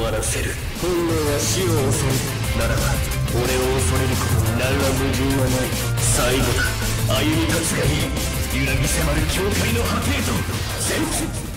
わらせる。本能は死を恐れるならば、俺を恐れることに何ら矛盾はない。最後だ。歩み立つがいい。揺らぎ迫る境界の果てへと。全部